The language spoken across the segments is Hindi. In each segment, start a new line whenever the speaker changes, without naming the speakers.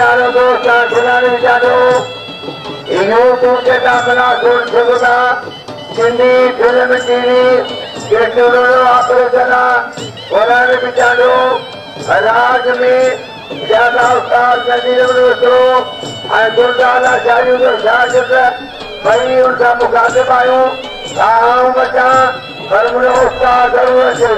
Milano Costa, Milano Milano, in YouTube che damano sul Segura, quindi film TV, che sono approdana, volare Milano, Raj में ज़्यादा उस्ताद नहीं दोस्तों, गुरुद्वारा शायद शायद वही उनका मुकाबले पायूं, कहाँ बचा, पर मुझे उस्ताद जरूर है।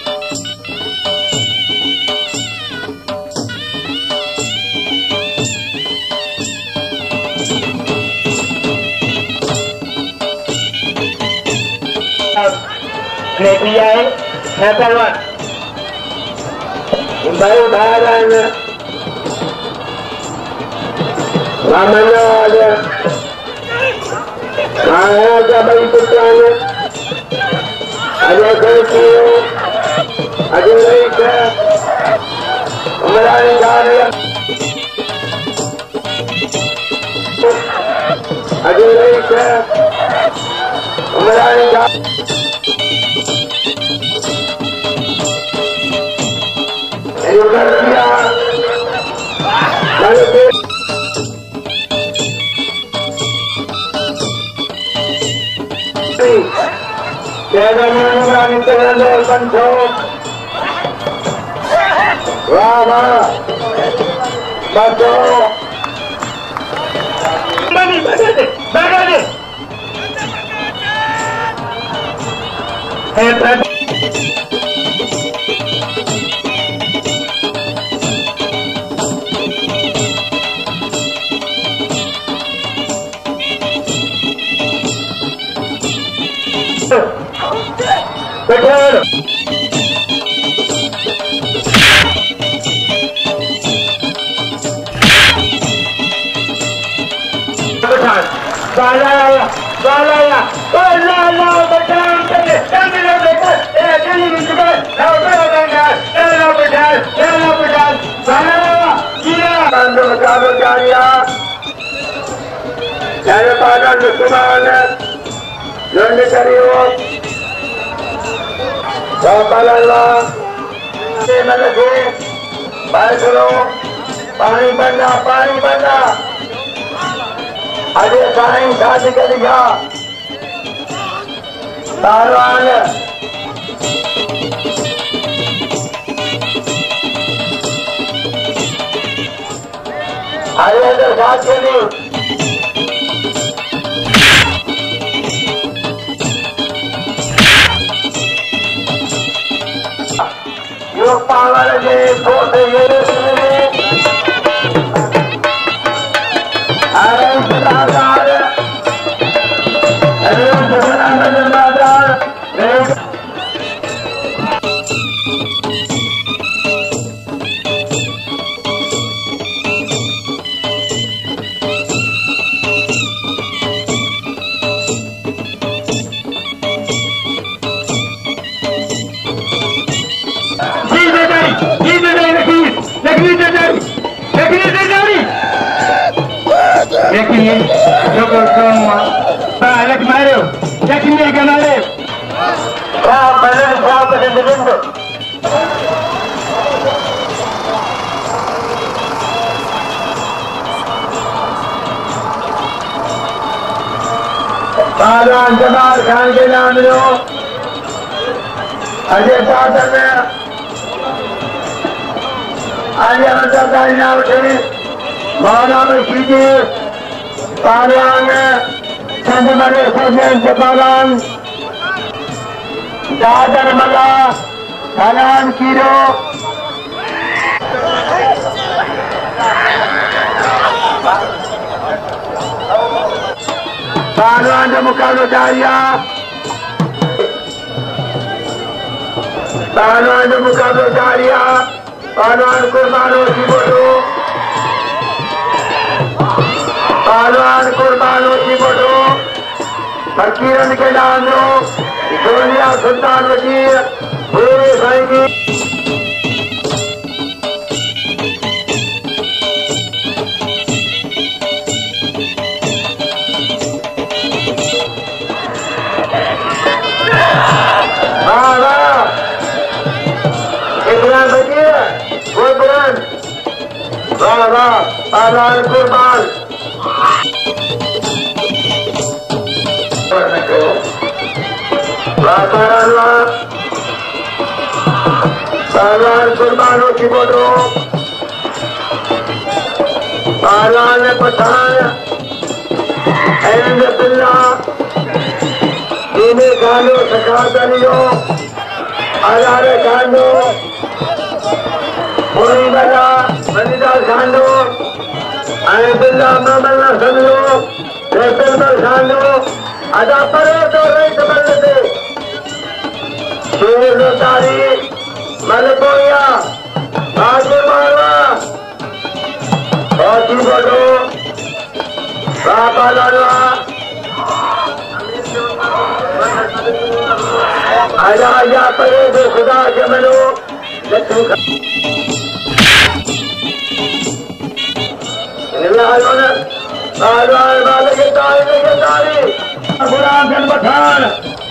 ने किया है नंबर 1
भाई उठाया जाएगा रामन्ना आजा आया क्या भाई पुत्राने अजय कैसियो अजय नहीं क्या हमारा इंसान है अजय नहीं क्या हमारा इंसान पानी बनना अजय साईं शादी के लिखा पहलवान अजय तो साथ के लिए योग पावर के देखिए जो बालक मारो देखिए हमारे पहलवान जमाल खान के नाम लो अजय पात्र में आलिया का इनाम उठे मौना में कीजिए पहलवान चंद्रमणि पहलवान दादर मला पहलवान कीरो पहलवान का मुकाबला जारिया पहलवान का मुकाबला जारिया पहलवान कुर्बानो की बोलो पहलवान कुर्बानो की बोलो फकीरन के नाम लो सोनिया सुल्तान वजीर पूरे भाई वाह वाह आजाद कुर्बान आजाद कुर्बानों की बोलो आजाद पठान अहमदुल्ला इन्हें खानो सकातलियों आजाद खानो पूरी बला मनीदा खानो अहमदुल्ला मामला समझो रेपल खानो अदा परे तो रेत बल्ले शेर तारी मलकोया आगे मारवा और बोलो बाबा लालवा आजा आजा परे दे खुदा के मनो के तारी गुलाम जन पठान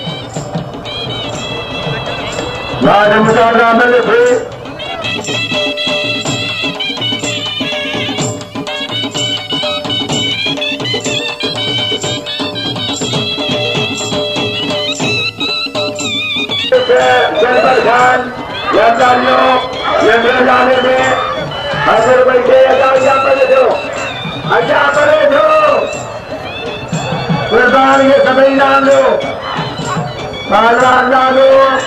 राज मुजारा मिल थे जनपद खान यादारियों यंत्र जाने में हजर बैठे अजा पड़े दो अजा पड़े दो कुर्बान ये सभी नाम लो पालवान डालो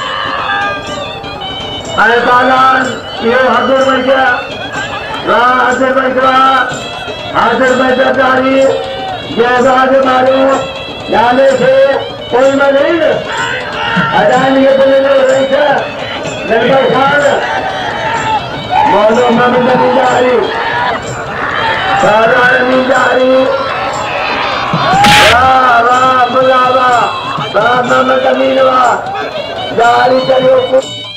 अरे पालवान ये हजर बैठ गया हाजिर बैठ गया हाजिर बैठारी ये बाज मारो जाने से कोई मरीज अजान ये बोले बैठा जनपद खान मौलो महमूद नहीं जा रही सारा नहीं जा रही वाह वाह मुलावा वाह महमद अमीन वाह जारी करियो